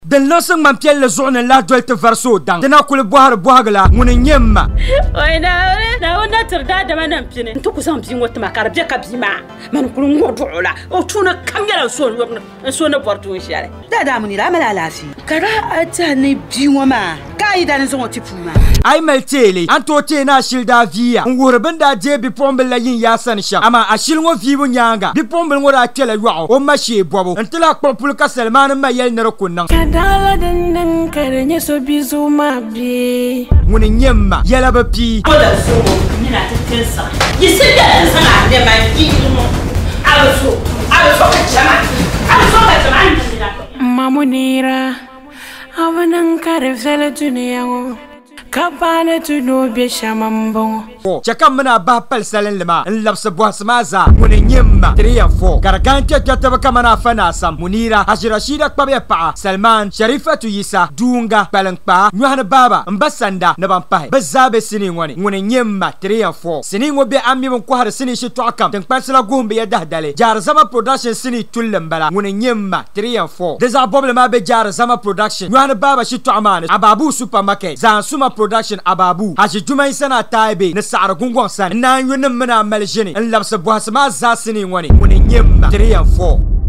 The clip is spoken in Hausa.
den lansang man piel le zone la dol te verso dang dana kul bohar bohagla mun nyemma oi na wona tirda da manan pine to ku san bin wata makar be ka bima man kul ngodola o tuna kamyala so na bortu share da mun ila mala lafi kara ata ne biwa ma kai da nan so tipuma ai meltele anto te na shilda via ngurban da je bi pombel la yin yasan sha ama ashil ngo vibu nyanga bi pombel ngora tele yo o mashi bobo ntila popul ka Salman ma yel nero kunnan kadala den karenya so bizu ma bi mun nyemma yala ba pi oda so ni na tetensa yisi da sana ne ma yi mo aso ka chama mamunira abanan kare fele tuniyango kapane tuno be shamambongo chakam mana ba pal salen lema labsa boasmaza mun nyemma 3 and 4 gargante kataba kamana fana sam munira hajirashida kwabe pa Salman Sharifatu Yisa dunga palankpa nyuhana baba mbasanda na bampahe bazabe sini ngoni mun nyemma 3 and 4 sini ngobe ammi mon ko har sini shi to akam tan pansala gombe ya dahdale jar zama production sini tullambala mun nyemma 3 and 4 deza boble ma be jar zama production nyuhana baba shi to amana ababu supermarket zan suma production ababu haji jumai sana taibe na sa'ar gungon san na yunin muna maljini in labsa boasma za sini wani mun nyemma 3 and 4